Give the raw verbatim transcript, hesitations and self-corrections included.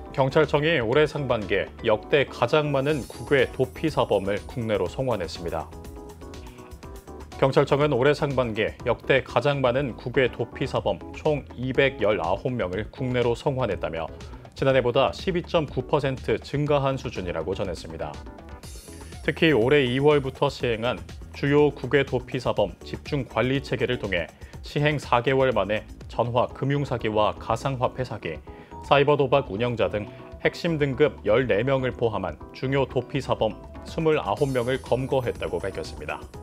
경찰청이 올해 상반기에 역대 가장 많은 국외 도피 사범을 국내로 송환했습니다. 경찰청은 올해 상반기에 역대 가장 많은 국외 도피 사범 총 이백십구 명을 국내로 송환했다며 지난해보다 십이 점 구 퍼센트 증가한 수준이라고 전했습니다. 특히 올해 이월부터 시행한 주요 국외 도피 사범 집중 관리 체계를 통해 시행 사 개월 만에 전화 금융사기와 가상화폐 사기, 사이버 도박 운영자 등 핵심 등급 열네 명을 포함한 중요 도피 사범 이십구 명을 검거했다고 밝혔습니다.